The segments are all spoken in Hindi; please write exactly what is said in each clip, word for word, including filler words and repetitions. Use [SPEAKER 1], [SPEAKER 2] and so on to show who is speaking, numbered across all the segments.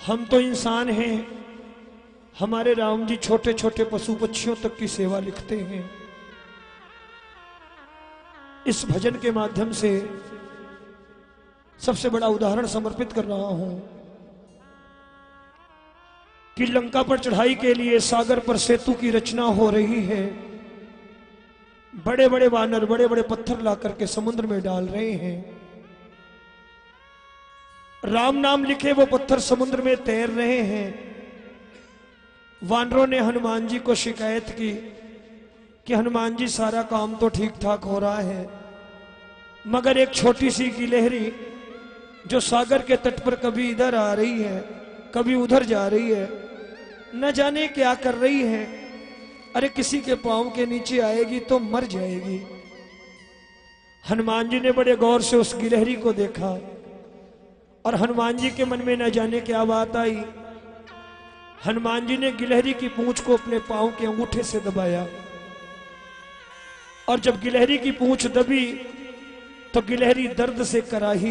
[SPEAKER 1] हम तो इंसान हैं, हमारे राम जी छोटे छोटे पशु पक्षियों तक की सेवा लिखते हैं। इस भजन के माध्यम से सबसे बड़ा उदाहरण समर्पित कर रहा हूं कि लंका पर चढ़ाई के लिए सागर पर सेतु की रचना हो रही है। बड़े बड़े वानर बड़े बड़े पत्थर ला करके समुद्र में डाल रहे हैं। राम नाम लिखे वो पत्थर समुद्र में तैर रहे हैं। वानरों ने हनुमान जी को शिकायत की कि हनुमान जी सारा काम तो ठीक ठाक हो रहा है, मगर एक छोटी सी गिलहरी जो सागर के तट पर कभी इधर आ रही है कभी उधर जा रही है, न जाने क्या कर रही है। अरे किसी के पांव के नीचे आएगी तो मर जाएगी। हनुमान जी ने बड़े गौर से उस गिलहरी को देखा और हनुमान जी के मन में न जाने क्या बात आई। हनुमान जी ने गिलहरी की पूंछ को अपने पांव के अंगूठे से दबाया और जब गिलहरी की पूंछ दबी तो गिलहरी दर्द से कराही।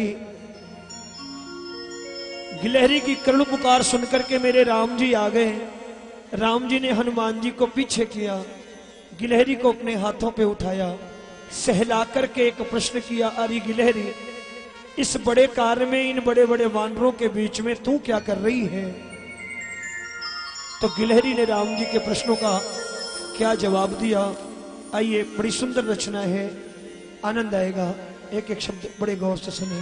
[SPEAKER 1] गिलहरी की करुण पुकार सुनकर के मेरे राम जी आ गए। राम जी ने हनुमान जी को पीछे किया, गिलहरी को अपने हाथों पे उठाया, सहला करके एक प्रश्न किया, अरे गिलहरी, इस बड़े कार्य में इन बड़े बड़े वानरों के बीच में तू क्या कर रही है? तो गिलहरी ने राम जी के प्रश्नों का क्या जवाब दिया। आइए, बड़ी सुंदर रचना है, आनंद आएगा। एक एक शब्द बड़े गौर से सुनिए।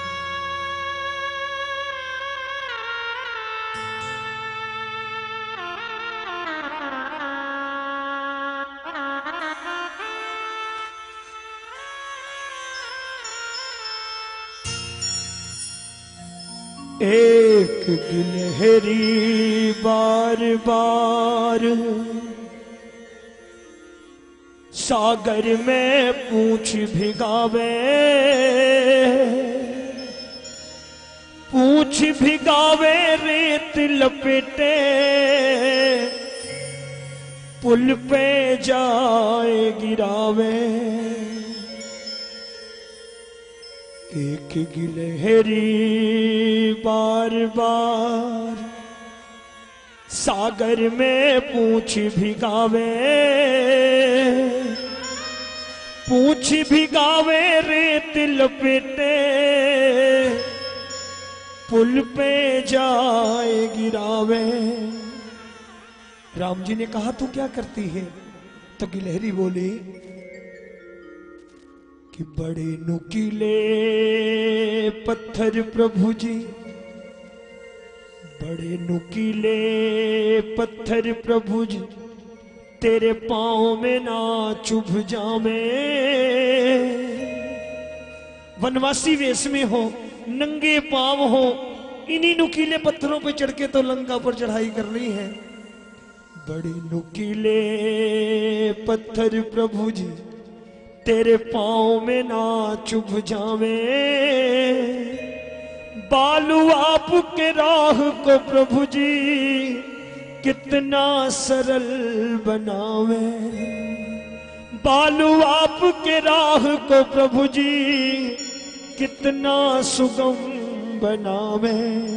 [SPEAKER 1] एक गिलहरी बार बार सागर में पूंछ भिगावे, पूंछ भिगावे रेत लपेटे, पुल पे जाए गिरावे। एक गिलहरी बार बार सागर में पूंछ भिगावे, पूंछ भिगावे रेत लपेटे, पुल पे जाए गिरावे। राम जी ने कहा, तू क्या करती है? तो गिलहरी बोली कि बड़े नुकीले पत्थर प्रभु जी, बड़े नुकीले पत्थर प्रभु जी, तेरे पांव में ना चुभ जावे। वनवासी वेश में हो, नंगे पांव हो, इन्हीं नुकीले पत्थरों पे चढ़ के तो लंका पर चढ़ाई कर रही है। बड़े नुकीले पत्थर प्रभु जी, तेरे पांव में ना चुभ जावे। बालू आपके राह को प्रभु जी कितना सरल बनावे। बालू आपके राह को प्रभु जी कितना सुगम बनावे।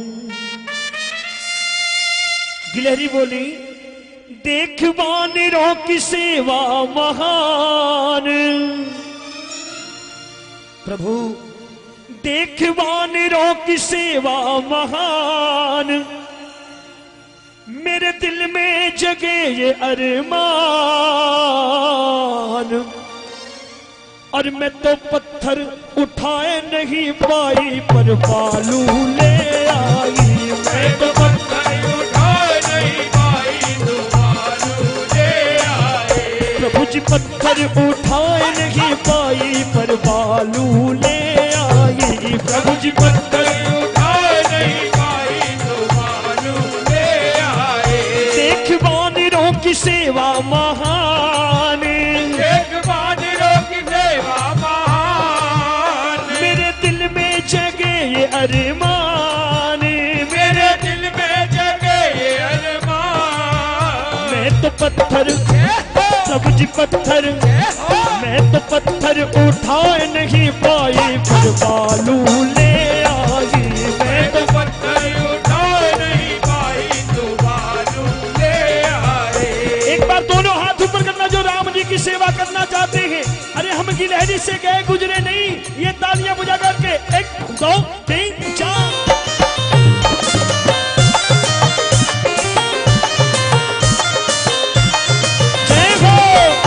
[SPEAKER 1] गिलहरी बोली, देख वानरों की सेवा महान, प्रभु देख वानरों की सेवा महान, मेरे दिल में जगे ये अरमान। और मैं तो पत्थर उठाए नहीं पाई पर बालू ले आई। मैं तो पत्थर उठाए नहीं पाई तो बालू ले आई। प्रभु जी पत्थर उठाए नहीं पाई पर बालू ले आई। प्रभु जी पत्थर उठाए नहीं पाई तो बालू ले आए। देख वानरों की सेवा महान, देख वानरों की सेवा महान, मेरे दिल में जगे ये अरमान, मेरे दिल में जगे ये अरमान। मैं तो पत्थर प्रभु जी पत्थर, मैं तो पत्थर उठाए नहीं पाई पर बालू ले आई। मैं तो पत्थर उठाए नहीं गिलहरी से गए गुजरे नहीं। ये तालियां बजा करके एक दो तीन चार। जय हो।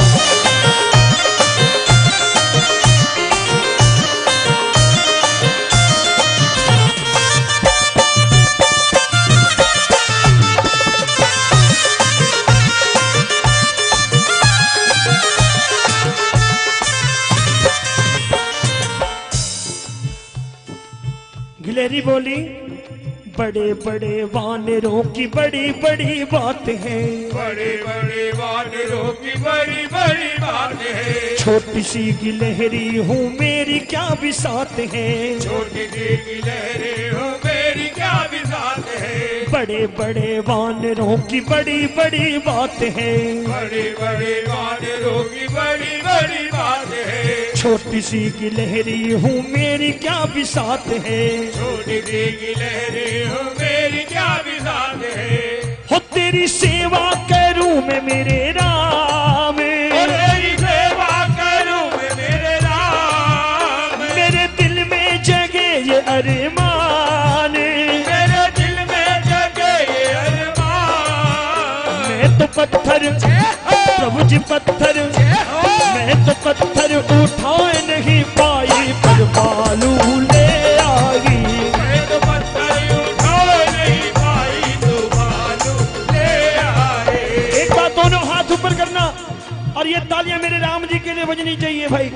[SPEAKER 1] गिलहरी बोली बड़े बड़े वानरों की बड़ी बड़ी बात है,
[SPEAKER 2] बड़े बड़े वानरों की बड़ी बड़ी बात है।
[SPEAKER 1] छोटी सी गिलहरी हूँ मेरी क्या बिसात है,
[SPEAKER 2] छोटी सी गिलहरी हूँ मेरी क्या बिसात है।
[SPEAKER 1] बड़े बड़े वानरों की बड़ी बड़ी बात है,
[SPEAKER 2] बड़े बड़े वानरों की बड़ी बड़ी बात है।
[SPEAKER 1] छोटी सी गिलहरी हूँ मेरी क्या बिसात है,
[SPEAKER 2] छोटी सी गिलहरी हूँ मेरी क्या बिसात है।
[SPEAKER 1] हो तेरी सेवा करूँ मैं मेरे राम,
[SPEAKER 2] तेरी सेवा करूँ मैं मेरे राम।
[SPEAKER 1] मेरे दिल में जगे ये अरमान,
[SPEAKER 2] मेरे दिल में जगे ये अरमान।
[SPEAKER 1] मैं तो पत्थर प्रभु जी पत्थर, मैं तो पत्थर उठाए नहीं पाई पर बालू ले आई।
[SPEAKER 2] मैं तो पत्थर उठाए नहीं पाई तो बालू ले आए।
[SPEAKER 1] एक बात दोनों हाथ ऊपर करना और ये तालियां मेरे राम जी के लिए बजनी चाहिए भाई।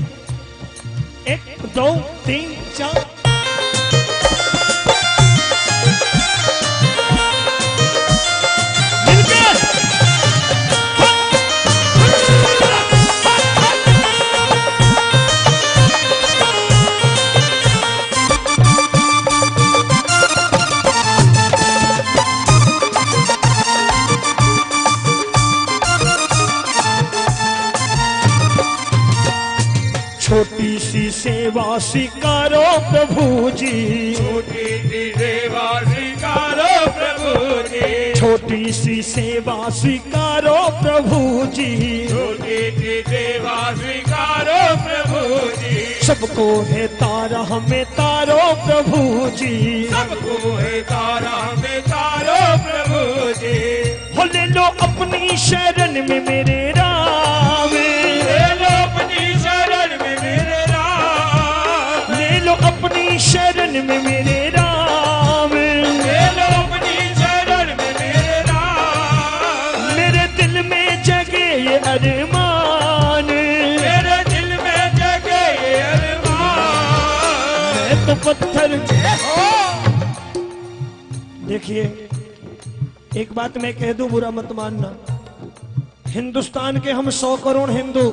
[SPEAKER 1] एक दो तीन चार। छोटी सी सेवा स्वीकारो प्रभु जी,
[SPEAKER 2] छोटी सी सेवा स्वीकारो प्रभु जी।
[SPEAKER 1] छोटी सी सेवा स्वीकारो प्रभु जी,
[SPEAKER 2] छोटी सी सेवा स्वीकारो प्रभु जी।
[SPEAKER 1] सबको है तारा हमें तारो प्रभु जी,
[SPEAKER 2] सबको है तारा में तारो प्रभु जी।
[SPEAKER 1] हो ले लो अपनी शरण में मेरे राम,
[SPEAKER 2] ले लो अपनी शरण में मेरे राम।
[SPEAKER 1] ले लो अपनी शरण में मेरे राम,
[SPEAKER 2] ले लो अपनी शरण में मेरे राम।
[SPEAKER 1] मेरे दिल में जगे ये अरमान,
[SPEAKER 2] मेरे दिल में जगे ये अरमान।
[SPEAKER 1] मैं तो पत्थर। देखिए एक बात मैं कह दूं बुरा मत मानना, हिंदुस्तान के हम सौ करोड़ हिंदू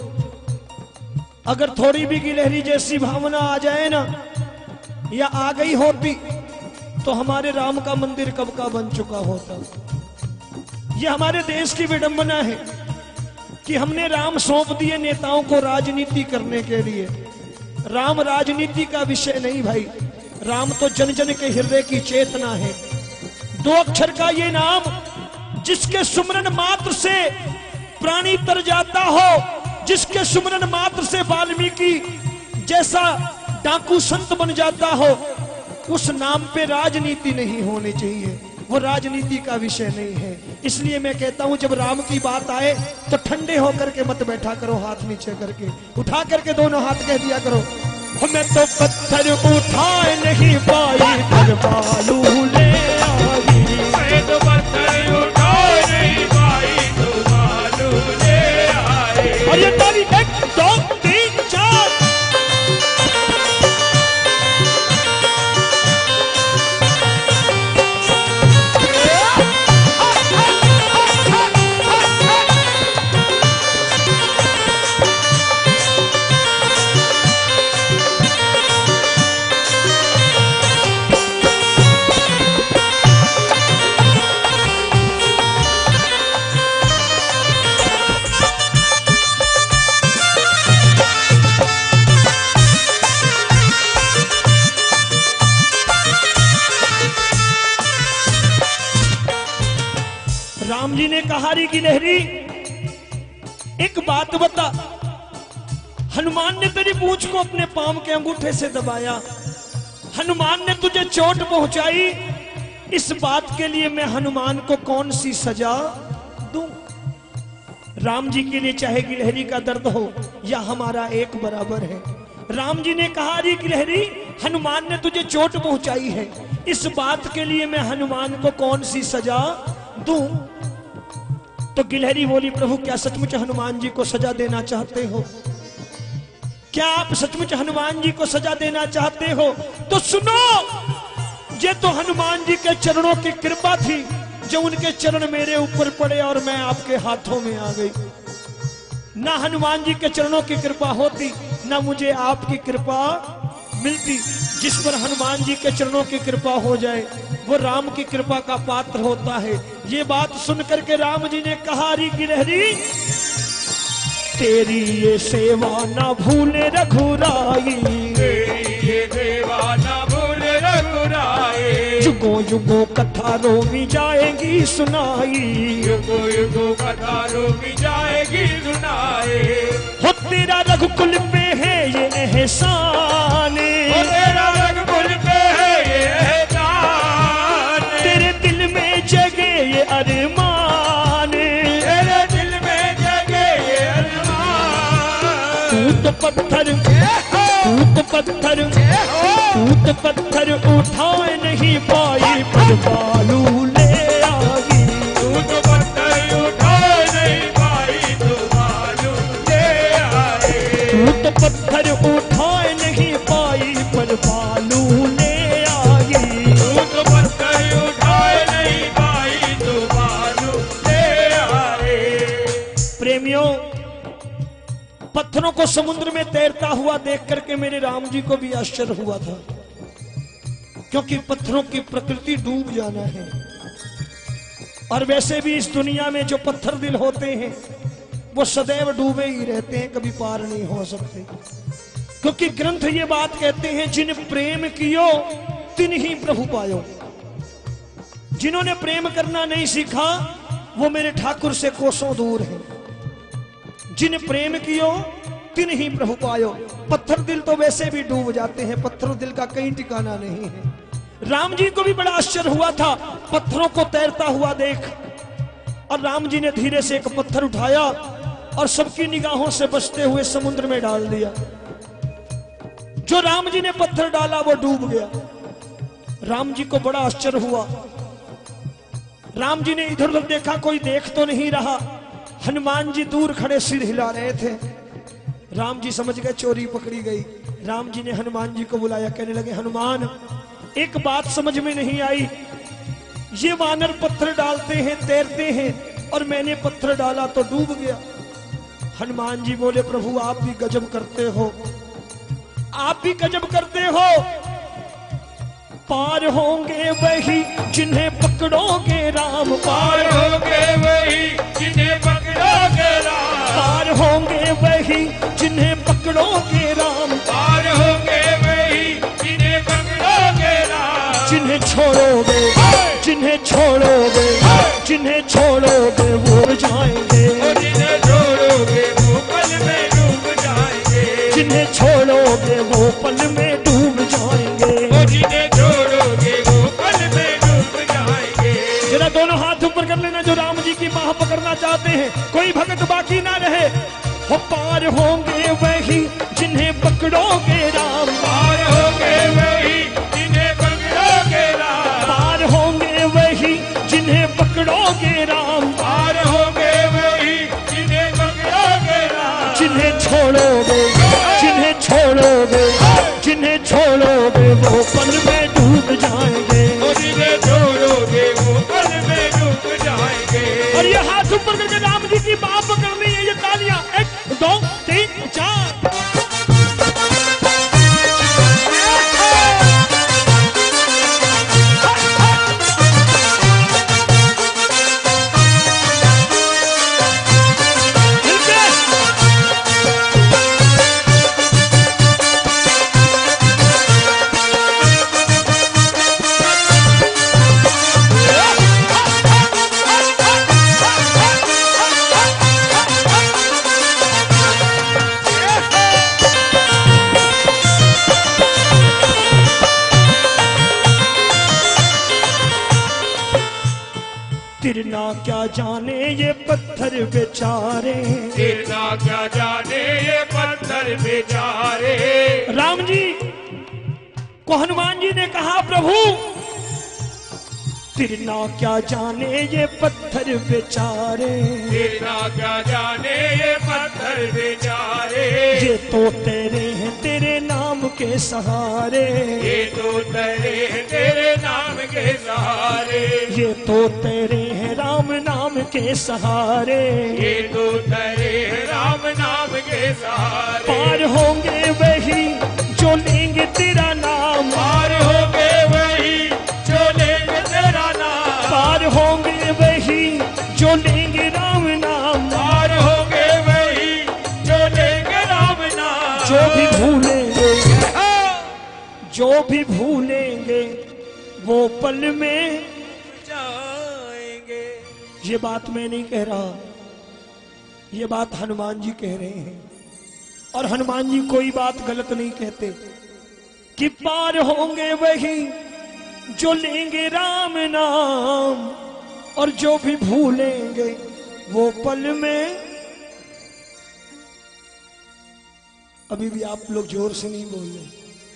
[SPEAKER 1] अगर थोड़ी भी गिलहरी जैसी भावना आ जाए ना या आ गई होती तो हमारे राम का मंदिर कब का बन चुका होता। ये हमारे देश की विडंबना है कि हमने राम सौंप दिए नेताओं को राजनीति करने के लिए। राम राजनीति का विषय नहीं भाई, राम तो जन जन के हृदय की चेतना है। दो अक्षर का ये नाम जिसके सुमरन मात्र से प्राणी तर जाता हो, जिसके सुमरन मात्र से वाल्मीकि जैसा डाकू संत बन जाता हो, उस नाम पे राजनीति नहीं होनी चाहिए। वो राजनीति का विषय नहीं है। इसलिए मैं कहता हूं जब राम की बात आए तो ठंडे होकर के मत बैठा करो, हाथ नीचे करके उठा करके दोनों हाथ कह दिया करो, मैं तो पत्थर उठाए नहीं पाई पर बालू ले आई।
[SPEAKER 2] मैं तो पत्थर उठाए नहीं पाई तो बालू ले आए।
[SPEAKER 1] और ये ताली एक दो तीन चार। राम जी ने कहा री गिलहरी एक बात बता, हनुमान ने तेरी पूंछ को अपने पांव के अंगूठे से दबाया, हनुमान ने तुझे चोट पहुंचाई, इस बात के लिए मैं हनुमान को कौन सी सजा दूं? राम जी के लिए चाहे गिलहरी का दर्द हो या हमारा एक बराबर है। राम जी ने कहा, अरे गिलहरी, हनुमान ने तुझे चोट पहुंचाई है, इस बात के लिए मैं हनुमान को कौन सी सजा दूं? तो गिलहरी बोली, प्रभु क्या सचमुच हनुमान जी को सजा देना चाहते हो? क्या आप सचमुच हनुमान जी को सजा देना चाहते हो? तो सुनो, ये तो हनुमान जी के चरणों की कृपा थी, जो उनके चरण मेरे ऊपर पड़े और मैं आपके हाथों में आ गई। ना हनुमान जी के चरणों की कृपा होती, ना मुझे आपकी कृपा मिलती। जिस पर हनुमान जी के चरणों की कृपा हो जाए वो राम की कृपा का पात्र होता है। ये बात सुनकर के राम जी ने कहा, अरे गिलहरी, तेरी ये सेवा ना भूले रघुराई,
[SPEAKER 2] तेरी ये सेवा ना भूले रघुराई,
[SPEAKER 1] युगों युगों कथा रोमी जाएगी सुनाई,
[SPEAKER 2] युगों युगों कथा रोमी जाएगी सुनाए।
[SPEAKER 1] हो तेरा रघुकुल पे है ये एहसान,
[SPEAKER 2] ओ तेरा रघुकुल पे है ये एहसान,
[SPEAKER 1] तेरे दिल में जगे ये अरमान,
[SPEAKER 2] तेरे दिल में जगे ये अरमान।
[SPEAKER 1] तू तो पत्थर तू तो पत्थर तू तो पत्थर उठाए नहीं पाई, पर बालू ले आई।
[SPEAKER 2] तू तो पत्थर उठाए नहीं पाई, तू बालू ले आए।
[SPEAKER 1] तू तो पत्थर उठाए नहीं पाई, पर बालू ले आई।
[SPEAKER 2] तू तो पत्थर उठाए नहीं पाई, तू बालू ले आए।
[SPEAKER 1] प्रेमियों, पत्थरों को समुद्र में तैरता हुआ देख करके मेरे राम जी को भी आश्चर्य हुआ था, क्योंकि पत्थरों की प्रकृति डूब जाना है। और वैसे भी इस दुनिया में जो पत्थर दिल होते हैं वो सदैव डूबे ही रहते हैं, कभी पार नहीं हो सकते। क्योंकि ग्रंथ ये बात कहते हैं, जिन प्रेम कियो तिन ही प्रभु पायो। जिन्होंने प्रेम करना नहीं सीखा वो मेरे ठाकुर से कोसों दूर है। जिन प्रेम कियो तिन ही प्रभु पायो। पत्थर दिल तो वैसे भी डूब जाते हैं, पत्थरों दिल का कहीं ठिकाना नहीं है। राम जी को भी बड़ा आश्चर्य हुआ था पत्थरों को तैरता हुआ देख, और राम जी ने धीरे से एक पत्थर उठाया और सबकी निगाहों से बचते हुए समुद्र में डाल दिया। जो राम जी ने पत्थर डाला वो डूब गया। राम जी को बड़ा आश्चर्य हुआ। राम जी ने इधर उधर देखा, कोई देख तो नहीं रहा। हनुमान जी दूर खड़े सिर हिला रहे थे। राम जी समझ गए चोरी पकड़ी गई। राम जी ने हनुमान जी को बुलाया, कहने लगे, हनुमान, एक बात समझ में नहीं आई, ये वानर पत्थर डालते हैं, तैरते हैं, और मैंने पत्थर डाला तो डूब गया। हनुमान जी बोले, प्रभु आप भी गजब करते हो, आप भी गजब करते हो। पार होंगे वही जिन्हें पकड़ोगे राम,
[SPEAKER 2] पार होंगे वही जिन्हें पकड़ोगे राम,
[SPEAKER 1] पार होंगे वही जिन्हें पकड़ोगे राम,
[SPEAKER 2] पार होंगे वही जिन्हें पकड़ोगे राम।
[SPEAKER 1] जिन्हें छोड़ोगे जिन्हें छोड़ोगे जिन्हें छोड़ोगे वो जाएंगे,
[SPEAKER 2] जिन्हें छोड़ोगे वो पल में डूब जाएंगे,
[SPEAKER 1] जिन्हें छोड़ोगे वो पल में डूब जाएंगे,
[SPEAKER 2] जिन्हें छोड़ोगे वो पल में डूब जाएंगे।
[SPEAKER 1] जरा दोनों हाथ ऊपर कर लेना जो राम जी की बाह पकड़ना चाहते हैं, कोई भगत बाकी ना रहे। हो पार होंगे वही जिन्हें पकड़ोगे राम,
[SPEAKER 2] पार होंगे वही जिन्हें पकड़ोगे राम,
[SPEAKER 1] पार होंगे वही जिन्हें पकड़ोगे राम,
[SPEAKER 2] पार होंगे वही जिन्हें पकड़ोगे राम।
[SPEAKER 1] जिन्हें छोड़ोगे जिन्हें छोड़ोगे जिन्हें छोड़ोगे वो पल में डूब जाएंगे,
[SPEAKER 2] जिन्हें छोड़ोगे वो पल में डूब जाएंगे।
[SPEAKER 1] और ये हाथ ऊपर करके राम जी की बाह पकड़नी है। ये तालियां, एक दो तीन चार। ना क्या जाने ये पत्थर बेचारे,
[SPEAKER 2] तेरा क्या जाने ये पत्थर बेचारे।
[SPEAKER 1] राम जी को हनुमान जी ने कहा, प्रभु तिरना क्या जाने ये पत्थर बेचारे,
[SPEAKER 2] तेरा क्या जाने ये पत्थर बेचारे।
[SPEAKER 1] ये तो तेरे हैं तेरे नाम के सहारे,
[SPEAKER 2] ये तो तेरे हैं तेरे नाम के सहारे।
[SPEAKER 1] ये तो तेरे हैं राम नाम के सहारे,
[SPEAKER 2] ये तो तेरे हैं राम नाम के सहारे।
[SPEAKER 1] पार होंगे वही जो लेंगे तेरा नाम,
[SPEAKER 2] पार होंगे वही जो लेंगे तेरा नाम।
[SPEAKER 1] पार होंगे वही जो लेंगे राम नाम,
[SPEAKER 2] पार होंगे वही जो लेंगे राम नाम।
[SPEAKER 1] जो भी भूलेंगे, जो भी भूलेंगे वो पल में
[SPEAKER 2] जाएंगे।
[SPEAKER 1] ये बात मैं नहीं कह रहा, ये बात हनुमान जी कह रहे हैं। और हनुमान जी कोई बात गलत नहीं कहते कि पार होंगे वही जो लेंगे राम नाम, और जो भी भूलेंगे वो पल में। अभी भी आप लोग जोर से नहीं बोल रहे।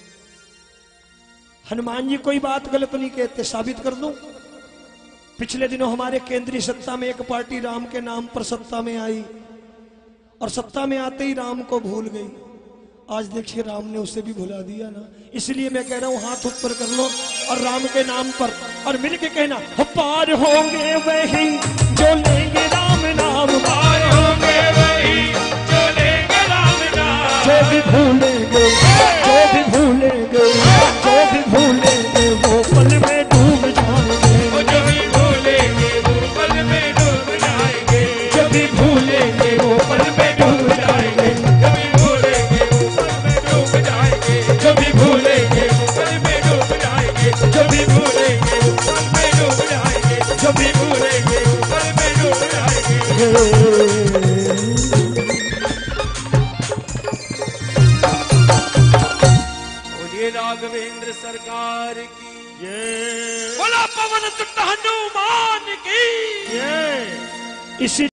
[SPEAKER 1] हनुमान जी कोई बात गलत नहीं कहते, साबित कर दूं। पिछले दिनों हमारे केंद्रीय सत्ता में एक पार्टी राम के नाम पर सत्ता में आई, और सत्ता में आते ही राम को भूल गई। आज देखिए राम ने उसे भी भुला दिया ना। इसलिए मैं कह रहा हूं हाथ ऊपर कर लो और राम के नाम पर और मिल के कहना, पार होंगे वही जो लेंगे राम नाम,
[SPEAKER 2] पार होंगे वही जो लेंगे राम नाम।
[SPEAKER 1] जो भी भूलेंगे, जो भी भूलेंगे, जो भी भूलेंगे वो पल में डूब जाएंगे।
[SPEAKER 2] जो भी भूलेंगे वो पल में डूब जाएंगे।
[SPEAKER 1] जो भी भूलेंगे वो पल में डूब जाएंगे।
[SPEAKER 2] जो भी भूलेंगे वो पल में डूब जाएंगे। जो भी भूलेंगे वो पल में डूब जाएंगे। जो भी भूलेंगे वो पल में डूब जाएंगे। जो भी भूलेंगे वो पल में डूब जाएंगे। बोलिए राघवेंद्र सरकार की जय। बोला पवन सुत हनुमान की जय।
[SPEAKER 1] इसी